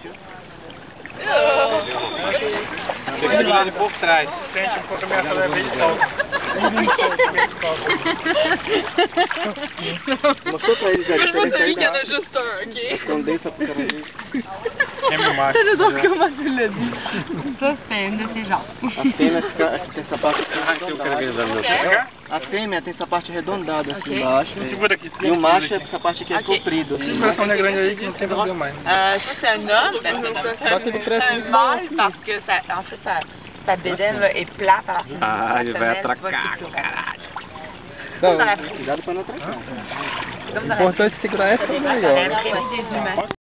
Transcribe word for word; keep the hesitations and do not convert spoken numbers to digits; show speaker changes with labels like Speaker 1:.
Speaker 1: Tem que lá um pouco atrás.
Speaker 2: Sente um pouco a minha cara bem de volta.
Speaker 3: Mostrou pra eles a diferença aí da
Speaker 4: ajustor aqui.
Speaker 3: condensa pro cara dele.
Speaker 2: É meu macho.
Speaker 4: Ele não quer uma filhazinha. Tô sendo esse já.
Speaker 3: A fêmea fica- tem essa parte
Speaker 1: Ah, que eu quero ver
Speaker 3: arredondada.
Speaker 1: meu
Speaker 2: Quer?
Speaker 3: A fêmea tem essa parte arredondada assim
Speaker 4: Ok.
Speaker 3: embaixo.
Speaker 2: Segura aqui.
Speaker 3: E o macho, essa parte aqui é
Speaker 4: Ok.
Speaker 3: comprido.
Speaker 2: Esse
Speaker 3: Assim,
Speaker 2: coração é grande aí que não tem problema mais.
Speaker 4: Euh, ça c'est un homme, ben, c'est
Speaker 3: Só que ele cresce
Speaker 4: un
Speaker 3: muito
Speaker 4: mâle
Speaker 3: bem.
Speaker 4: parce que ça, en fait, ça, sa bédaine là, est plate alors que
Speaker 1: Ah,
Speaker 4: la
Speaker 1: ele vai
Speaker 4: femelle
Speaker 1: atracar,
Speaker 4: va se-
Speaker 1: caralho.
Speaker 4: Comme dans la
Speaker 3: Cuidado pra não atracar.
Speaker 4: comme dans
Speaker 3: O importante é segurar essa
Speaker 4: la-
Speaker 3: maior.
Speaker 4: la- des humains.